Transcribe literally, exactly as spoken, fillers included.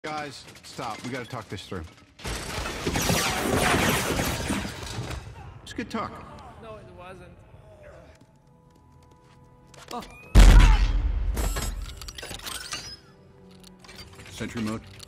Guys, stop. We gotta talk this through. It's good talk. No, it wasn't. Oh. Sentry mode.